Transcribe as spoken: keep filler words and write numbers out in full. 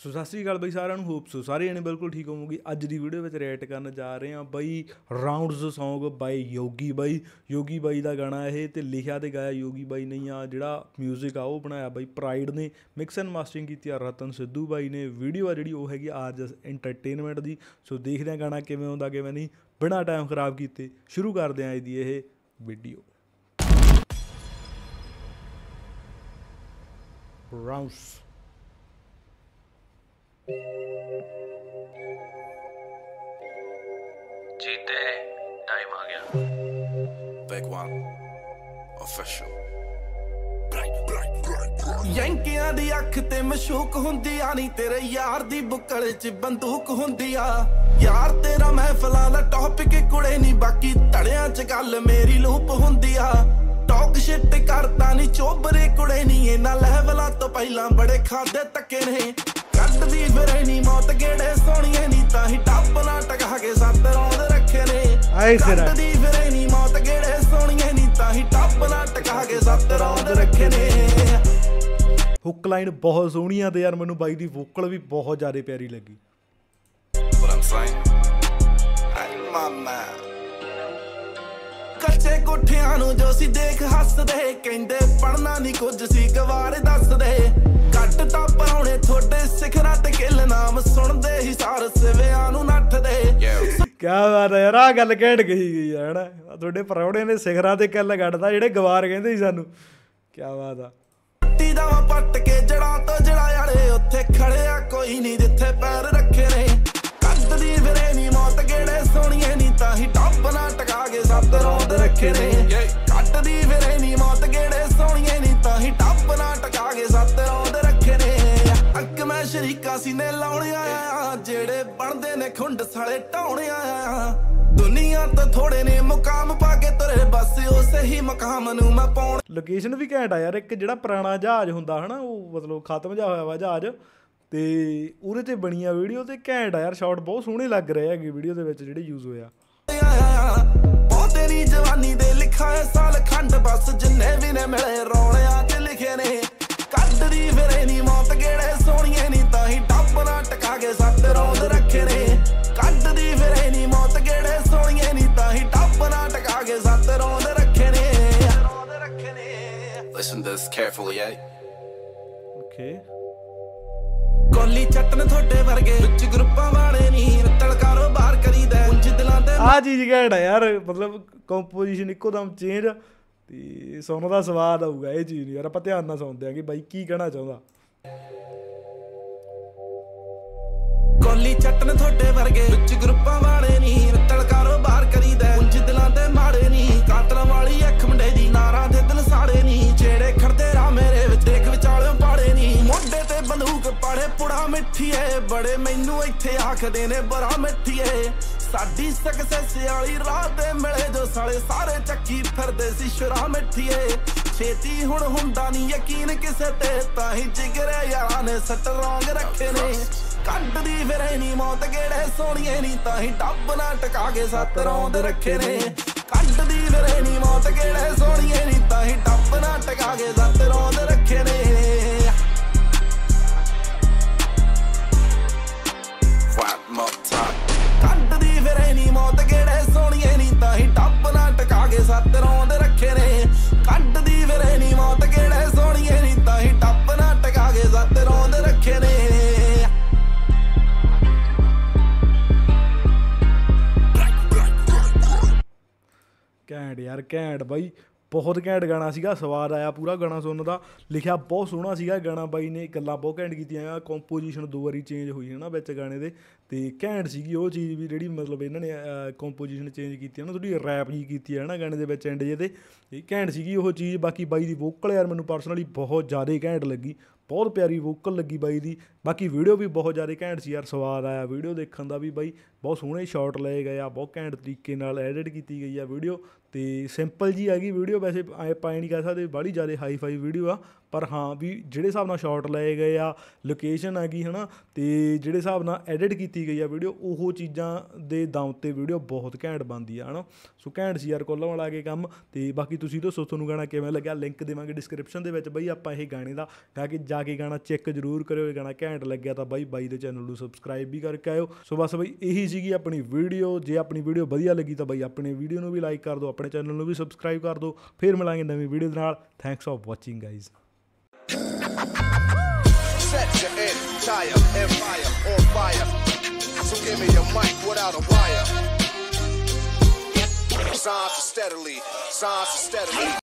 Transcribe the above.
सो सत श्री अकाल बई सारिਆਂ ਨੂੰ होप सो सारे जने बिल्कुल ठीक होवोगे। अज की वीडियो में रिएक्ट करन जा रहे हैं बई राउंड्स सॉन्ग बाई योगी बाई योगी बाई का गाना है तो लिखा तो गाया योगी बाई नहीं आ जिहड़ा म्यूजिक आ वो बनाया बई प्राइड ने मिक्स एंड मास्टरिंग की रतन सिद्धू बाई ने। वीडियो आ जी वो हैगी आर जस एंटरटेनमेंट की। सो देखते हैं गाना किवें आउंदा किवें नहीं बिना टाइम खराब किए शुरू करते हैं दी ये वीडियो। राउंड्स जीते टाइम आ गया। Big one official ਯੰਕਿਆਂ ਦੀ ਅੱਖ ਤੇ ਮਸ਼ੂਕ ਹੁੰਦੀ ਆ ਨੀ ਤੇਰੇ ਯਾਰ ਦੀ ਬੁੱਕਲ 'ਚ ਬੰਦੂਕ ਹੁੰਦੀ ਆ। ਯਾਰ ਤੇਰਾ ਮਹਿਫਲਾਂ ਦਾ ਟੌਪਿਕ ਕੁੜੇ ਨੀ ਬਾਕੀ ਧੜਿਆਂ 'ਚ ਗੱਲ ਮੇਰੀ ਲੂਪ ਹੁੰਦੀ ਆ। ਟੌਕ ਸ਼ਿਟ ਕਰਦਾ ਨੀ ਚੋਬਰੇ ਕੁੜੇ ਨੀ ਇਹਨਾਂ ਲੈਵਲਾਂ ਤੋਂ ਪਹਿਲਾਂ ਬੜੇ ਖਾਦੇ ਤੱਕੇ ਨੇ। ਕੱਢਦੀ ਫਿਰੇ ਨੀ ਮੌਤ ਗੇੜੇ ਸੋਹਣੀਏ ਨੀ ਤਾਂ ਹੀ ਟੱਪ ਨਾ ਟਕਾ ਕੇ ਸੱਤ ਰੌਂਦ ਰੱਖੇ ਨੇ। ਕੱਢਦੀ ਫਿਰੇ ਨੀ ਮੌਤ ਗੇੜੇ ਸੋਹਣੀਏ ਨੀ ਤਾਂ ਹੀ ਟੱਪ ਨਾ ਟਕਾ ਕੇ ਸੱਤ ਰੌਂਦ ਰੱਖੇ ਨੇ। हुक लाइन बहुत सोहनी आ ते यार मैनू बाई दी वोकल भी बहुत ज़्यादा प्यारी लगी। ਕੱਚੇ ਕੋਠਿਆਂ ਨੂੰ ਜੋ ਸੀ ਦੇਖ ਹੱਸਦੇ ਕਹਿੰਦੇ ਪੜਨਾ ਨਹੀਂ ਕੁਝ ਸੀ ਗਵਾਰ ਦੱਸਦੇ। ਕੱਟ ਤਾਂ ਪਰਾਉਣੇ ਥੋੜੇ ਸਿਖਰਾਂ ਤੇ ਕਿਲ ਨਾਮ ਸੁਣਦੇ ਹੀ ਸਾਰ ਸਿਵਿਆਂ ਨੂੰ ਨੱਠਦੇ। क्या बात है यार, आ गल घैंट कही गई है ना। थोड़े परौड़े ने सिखरां ते किल कटदा जेहड़े गवार कहंदे सी सानू। क्या बात आ। ਪੱਟੀ ਜਾਵਾਂ ਪੱਟ ਕੇ ਜੜਾਂ ਤੋਂ ਜੜਾ ਵਾਲੇ ਉੱਥੇ ਖੜਿਆ ਕੋਈ ਨਹੀਂ ਜਿੱਥੇ ਪੈਰ ਰੱਖੇ ਨੇ। ਕੱਢਦੀ ਫਿਰੇ ਨੀ ਮੌਤ ਗੇੜੇ ਸੋਹਣੀਏ ਨੀ ਤਾਂ ਹੀ ਟੱਪ ਨਾ ਟਕਾ ਕੇ ਸੱਤ ਰੌਂਦ ਰੱਖੇ ਨੇ। ਕੱਢਦੀ ਫਿਰੇ ਨੀ ਮੌਤ ਗੇੜੇ ਸੋਹਣੀਏ ਨੀ ਤਾਂ ਹੀ ਟੱਪ ਨਾ ਟਕਾ ਕੇ ਸੱਤ ਰੌਂਦ ਰੱਖੇ ਨੇ। ਅੱਕ ਮੈਂ ਸ਼ਰੀਕਾ ਸੀਨੇ ਲਾਉਣੇ ਆਇਆ ਜਿਹੜੇ ਬਣਦੇ ਨੇ ਖੁੰਡ ਸਾਲੇ ਢਾਉਣੇ ਆਇਆ। ਦੁਨੀਆ ਤੋਂ ਥੋੜੇ ਨੇ ਮੁਕਾਮ ਪਾ ਕੇ ਤੁਰੇ ਬਸ ਉਸੇ ਹੀ ਮੁਕਾਮ ਨੂੰ ਮੈਂ ਪਾਉਣ। ਲੋਕੇਸ਼ਨ ਵੀ ਘੈਂਟ ਆ ਯਾਰ। ਇੱਕ ਜਿਹੜਾ ਪੁਰਾਣਾ ਜਹਾਜ਼ ਹੁੰਦਾ ਹੈ ਨਾ ਉਹ ਮਤਲਬ ਖਤਮ ਜਿਹਾ ਹੋਇਆ ਵਾ ਜਹਾਜ਼ ਤੇ ਉਹਦੇ ਤੇ ਬਣੀ ਆ ਵੀਡੀਓ ਤੇ ਘੈਂਟ ਆ ਯਾਰ। ਸ਼ਾਟ ਬਹੁਤ ਸੋਹਣੇ ਲੱਗ ਰਹੇ ਹੈਗੇ ਵੀਡੀਓ ਦੇ ਵਿੱਚ ਜਿਹੜੇ ਯੂਜ਼ ਹੋਇਆ। ਉਹ ਤੇਰੀ ਜਵਾਨੀ ਦੇ ਲਿਖਾਏ ਸਾਲ ਖੰਡ ਬਸ ਜਿੰਨੇ ਵੀ ਨੇ ਮਿਲੇ ਰੌਲਿਆਂ ਤੇ ਲਿਖੇ ਨੇ। ਕੱਢਦੀ ਫਿਰੇ ਨੀ ਮੌਤ ਗੇੜੇ ਸੋਹਣੀਏ ਨੀ ਤਾਂ ਹੀ ਟੱਪ ਨਾ ਟਕਾ ਕੇ ਸੱਤ ਰੌਂਦ ਰੱਖੇ ਨੇ। ਕੱਢਦੀ ਫਿਰੇ ਨੀ ਮੌਤ ਗੇੜੇ ਸੋਹਣੀਏ ਨੀ ਤਾਂ ਹੀ ਟੱਪ ਨਾ ਟਕਾ ਕੇ ਸੱਤ ਰੌਂਦ ਰੱਖੇ ਨੇ। Listen to this carefully, eh? Okay. ਕੋਲੀ ਚੱਟਣ ਤੁਹਾਡੇ ਵਰਗੇ ਵਿੱਚ ਗਰੁੱਪਾਂ ਵਾਲੇ ਨਹੀਂ ਰੱਤਲ ਕਾਰੋਬਾਰ ਕਰੀਦਾ ਉਂਝ ਦਿਲਾਂ ਤੇ। ਆ ਚੀਜ਼ ਘੈਂਟ ਆ ਯਾਰ, ਮਤਲਬ ਕੰਪੋਜੀਸ਼ਨ ਇੱਕੋ ਦਮ ਚੇਂਜ ਤੇ ਸੁਣਨ ਦਾ ਸਵਾਦ ਆਊਗਾ ਇਹ ਚੀਜ਼ ਯਾਰ। ਆਪਾਂ ਧਿਆਨ ਨਾਲ ਸੁਣਦੇ ਆ ਕਿ ਬਾਈ ਕੀ ਕਹਿਣਾ ਚਾਹੁੰਦਾ। ਕੋਲੀ ਚੱਟਣ ਤੁਹਾਡੇ ਵਰਗੇ ਵਿੱਚ ਗਰੁੱਪਾਂ ਵਾਲੇ ਨਹੀਂ ਰੱਤਲ ਕਾਰੋਬਾਰ ਕਰੀਦਾ ਉਂਝ ਦਿਲਾਂ ਤੇ ਮਾੜੇ ਨਹੀਂ। ਕਾਤਲਾਂ ਵਾਲੀ ਅੱਖ ਮੁੰਡੇ ਦੀ ਨਾਰਾਂ ਦੇ ਦਿਲ ਸਾੜੇ ਨਹੀਂ। ਜਿਹੜੇ ਖੜਦੇ ਰਾਹ ਮੇਰੇ ਵਿੱਚ ਦੇਖ ਵਿਚਾਲਿਓ ਪਾੜੇ ਨਹੀਂ। ਮੋਢੇ ਤੇ ਬੰਦੂਕ ਪਾੜੇ ਪੁੜਾ ਮਿੱਠੀਏ ਬੜੇ ਮੈਨੂੰ ਇੱਥੇ ਆਖਦੇ ਨੇ ਬੜਾ ਮਿੱਠੀਏ। ਸਾਡੀ ਸਕਸੈਸ ਵਾਲੀ ਰਾਹ ਤੇ ਮਿਲੇ ਜੋ ਸਾਲੇ ਸਾਰੇ ਚੱਕੀ ਫਿਰਦੇ ਸੀ ਸ਼ੁਰਾ ਮਿੱਠੀਏ। ਛੇਤੀ ਹੁਣ ਹੁੰਦਾ ਨਹੀਂ ਯਕੀਨ ਕਿਸੇ ਤੇ ਤਾਂ ਹੀ ਜਿਗਰੇ ਯਾਰਾਂ ਨੇ ਸੱਟ ਰੌਂਗ ਰੱਖੇ ਨੇ। ਕੱਢਦੀ ਫਿਰੇ ਨੀ ਮੌਤ ਗੇੜੇ ਸੋਹਣੀਏ ਨੀ ਤਾਂ ਹੀ ਟੱਪ ਨਾ ਟਕਾ ਕੇ ਸੱਤ ਰੌਂਦ ਰੱਖੇ ਨੇ। ਕੱਢਦੀ ਫਿਰੇ ਨੀ ਮੌਤ ਗੇੜੇ ਸੋਹਣੀਏ ਨੀ ਤਾਂ ਹੀ ਟੱਪ ਨਾ ਟਕਾ ਕੇ ਸੱਤ ਰੌਂਦ ਰੱਖੇ ਨੇ। ਕੱਢਦੀ ਫਿਰੇ ਨੀ ਮੌਤ ਗੇੜੇ ਸੋਹਣੀਏ ਨੀ ਤਾਂ ਹੀ ਟੱਪ ਨਾ ਟਕਾ ਕੇ ਸੱਤ ਰੌਂਦ ਰੱਖੇ ਨੇ। ਕੱਢਦੀ ਫਿਰੇ ਨੀ ਮੌਤ ਗੇੜੇ ਸੋਹਣੀਏ ਨੀ ਤਾਂ ਹੀ ਟੱਪ ਨਾ ਟਕਾ ਕੇ ਸੱਤ ਰੌਂਦ ਰੱਖੇ ਨੇ। ਘੈਂਟ ਯਾਰ ਘੈਂਟ ਬਾਈ, ਬਹੁਤ ਘੈਂਟ ਗਾਣਾ ਸੀਗਾ। ਸਵਾਦ ਆਇਆ ਪੂਰਾ ਗਾਣਾ ਸੁਣਨ ਦਾ। ਲਿਖਿਆ ਬਹੁਤ ਸੋਹਣਾ ਸੀਗਾ ਗਾਣਾ ਬਾਈ ਨੇ। ਗੱਲਾਂ ਬਹੁਤ ਘੈਂਟ ਕੀਤੀਆਂ। ਕੰਪੋਜੀਸ਼ਨ ਦੋ ਵਾਰੀ ਚੇਂਜ ਹੋਈ ਹੈ ਨਾ ਵਿੱਚ ਗਾਣੇ ਦੇ ਤੇ ਘੈਂਟ ਸੀਗੀ ਉਹ ਚੀਜ਼ ਵੀ ਜਿਹੜੀ ਮਤਲਬ ਇਹਨਾਂ ਨੇ ਕੰਪੋਜੀਸ਼ਨ ਚੇਂਜ ਕੀਤੀ ਹੈ ਨਾ ਥੋੜ੍ਹੀ ਰੈਪ ਜੀ ਕੀਤੀ ਹੈ ਨਾ ਗਾਣੇ ਦੇ ਵਿੱਚ ਐਂਡ ਜੇ ਤੇ ਇਹ ਘੈਂਟ ਸੀਗੀ ਉਹ ਚੀਜ਼। ਬਾਕੀ ਬਾਈ ਦੀ ਵੋਕਲ ਯਾਰ ਮੈਨੂੰ ਪਰਸਨਲੀ ਬਹੁਤ ਜ਼ਿਆਦਾ ਘੈਂਟ ਲੱਗੀ। ਬਹੁਤ ਪਿਆਰੀ ਵੋਕਲ ਲੱਗੀ ਬਾਈ ਦੀ। ਬਾਕੀ ਵੀਡੀਓ ਵੀ ਬਹੁਤ ਜ਼ਿਆਦਾ ਘੈਂਟ ਸੀ ਯਾਰ। ਸਵਾਦ ਆਇਆ ਵੀਡੀਓ ਦੇਖਣ ਦਾ ਵੀ ਬਾਈ। ਬਹੁਤ ਸੋਹਣੇ ਸ਼ਾਟ ਲਏ ਗਏ ਆ, ਬਹੁਤ ਘੈਂਟ ਤਰੀਕੇ ਨਾਲ ਐਡਿਟ ਕੀਤੀ ਗਈ ਆ ਵੀਡੀਓ ਤੇ ਸਿੰਪਲ ਜੀ ਹੈਗੀ ਵੀਡੀਓ। ਵੈਸੇ ਆਪਾਂ ਇਹ ਨਹੀਂ ਕਹਿ ਸਕਦੇ ਬਾਹਲੀ ਜ਼ਿਆਦਾ ਹਾਈ ਫਾਈ ਵੀਡੀਓ ਆ ਪਰ ਹਾਂ ਵੀ ਜਿਹੜੇ ਹਿਸਾਬ ਨਾਲ ਸ਼ਾਟ ਲਏ ਗਏ ਆ, ਲੋਕੇਸ਼ਨ ਹੈਗੀ ਹੈ ਨਾ ਤੇ ਜਿਹੜੇ ਹਿਸਾਬ ਨਾਲ ਐਡਿਟ ਕੀਤੀ ਗਈ ਆ ਵੀਡੀਓ ਉਹ ਚੀਜ਼ਾਂ ਦੇ ਦਮ 'ਤੇ ਵੀਡੀਓ ਬਹੁਤ ਘੈਂਟ ਬਣਦੀ ਆ ਹੈ ਨਾ। ਸੋ ਘੈਂਟ ਸੀ ਯਾਰ ਕੁੱਲ ਮਿਲਾ ਕੇ ਕੰਮ। ਤੇ ਬਾਕੀ ਤੁਸੀਂ ਦੱਸੋ ਤੁਹਾਨੂੰ ਗਾਣਾ ਕਿਵੇਂ ਲੱਗਿਆ। ਲਿੰਕ ਦੇਵਾਂਗੇ ਡਿਸਕ੍ਰਿਪਸ਼ਨ ਦੇ ਵਿੱਚ ਬਈ ਆਪਾਂ ਇਹ ਗਾਣੇ ਦਾ। ਕਿਉਂਕਿ ਜਾ ਕੇ ਗਾਣਾ ਚੈੱਕ ਜ਼ਰੂਰ ਕਰਿਓ, ਇਹ ਗਾਣਾ ਘੈਂਟ ਲੱਗਿਆ ਤਾਂ ਬਾਈ ਬਾਈ ਦੇ ਚੈਨਲ ਨੂੰ ਸਬਸਕ੍ਰਾਈਬ ਵੀ ਕਰਕੇ ਆਇਓ। ਸੋ ਬਸ ਬਾਈ ਇਹੀ ਸੀਗੀ ਆਪਣੀ ਵੀਡੀਓ। ਜੇ ਆਪਣੀ ਵੀਡੀਓ ਵਧੀਆ ਲੱਗੀ ਤਾਂ ਬਾਈ ਆਪਣੇ ਵੀਡੀਓ ਨੂੰ ਵੀ ਲਾਈਕ ਕਰ ਦਿਓ, ਆਪਣੇ ਚੈਨਲ ਨੂੰ ਵੀ ਸਬਸਕ੍ਰਾਈਬ ਕਰ ਦਿਓ। ਫਿਰ ਮਿਲਾਂਗੇ ਨਵੀਂ ਵੀਡੀਓ ਦੇ ਨਾਲ। Thanks for watching guys. Set your entire empire on fire. So give me your mic without a wire. Signs steadily, signs steadily.